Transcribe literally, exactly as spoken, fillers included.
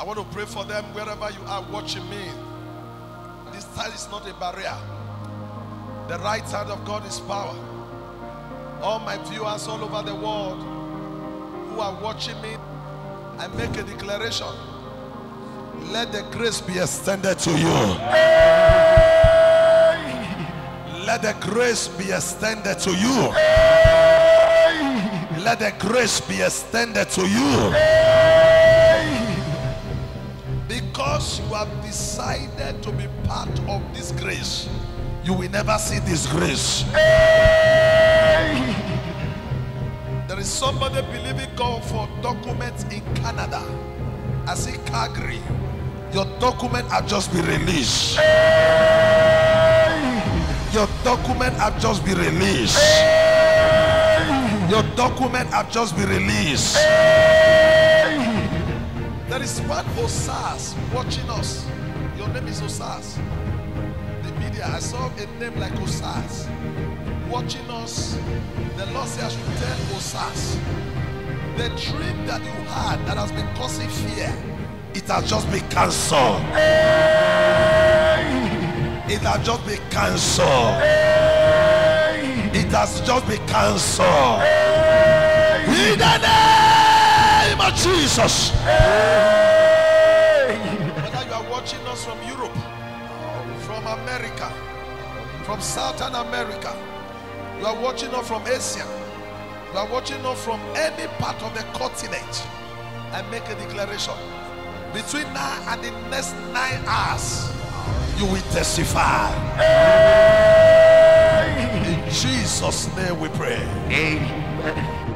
want to pray for them wherever you are watching me. This side is not a barrier. The right hand of God is power. All my viewers all over the world who are watching me, I make a declaration. Let the grace be extended to you. Let the grace be extended to you. Let the grace be extended to you. Because you have decided to be part of this grace, you will never see this grace. There is somebody believing God for documents in Canada. I see Calgary. Your document have just been released. Your document have just been released. Your document have just been released. There is one Osas watching us. Your name is Osas. The media, I saw a name like Osas watching us. The Lord says I should tell Osas, the dream that you had that has been causing fear, it has just been cancelled. It has just been cancelled. It has just been cancelled. In the name of Jesus. Whether you are watching us from Europe, from America, from Southern America, you are watching us from Asia, you are watching us from any part of the continent, I make a declaration. Between now and the next nine hours, you will testify. In Jesus' name we pray. Amen.